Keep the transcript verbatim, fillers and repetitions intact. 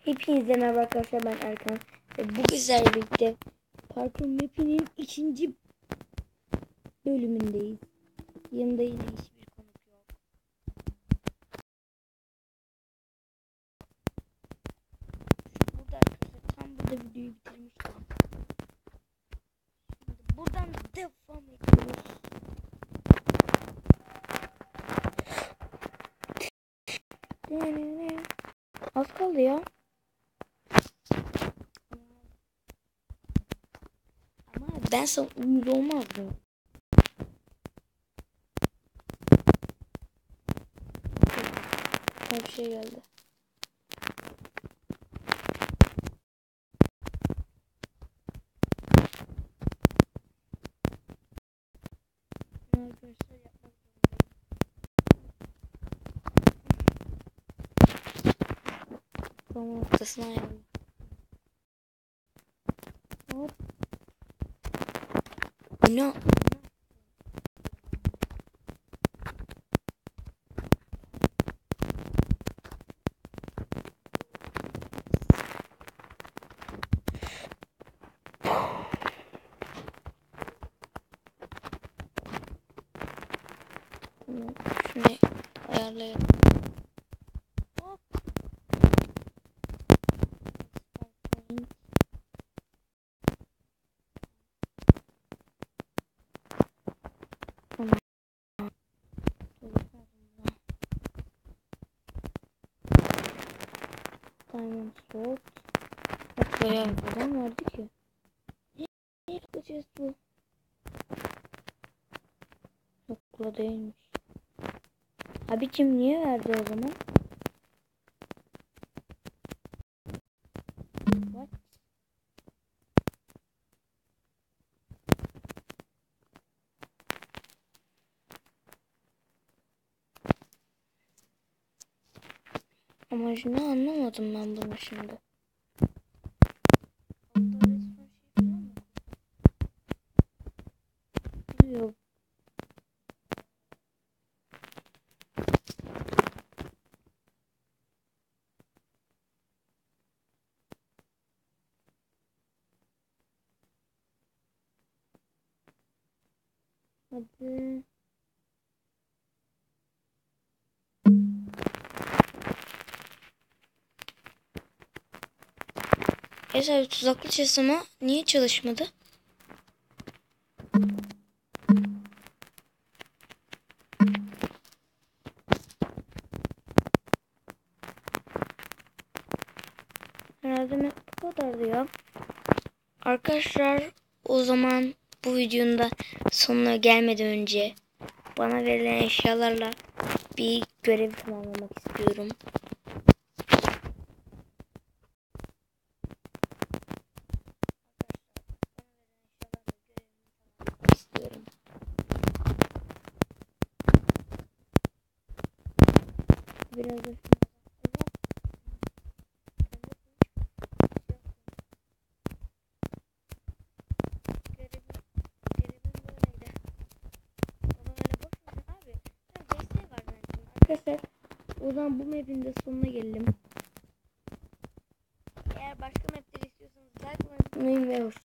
Hepinize merhaba arkadaşlar, ben Erkan ve bu güzel birlikte Parkur Map'inin ikinci bölümündeyiz. Yanımda yine hiçbir konuk yok. Burada arkadaşlar tam burada videoyu bitirmiştim. Şimdi buradan devam ediyoruz. Az kaldı ya. Ama ben sana uyuz olmazdım. Bir şey geldi. Arkadaşlar yapmak zorundayım. Tam ortasına ayırdım. Hop. Ne? Şunu ayarlayalım. Hop. Diamond Sword. Bak bayağı buradan verdi ki. Ne yapacağız bu? Yok bu değilmiş. Abicim niye verdi o zaman? What? Amacını anlamadım ben bunu şimdi. Yok. Hadi. Neyse tuzaklı çizimi niye çalışmadı? Herhalde bu kadardı ya. Arkadaşlar o zaman bu videonun da sonuna gelmeden önce bana verilen eşyalarla bir görev tamamlamak istiyorum. istiyorum. Biraz da arkadaşlar o zaman bu map'in de sonuna gelelim. Eğer başka map'leri istiyorsanız like unutmayın ve hoşçakalın.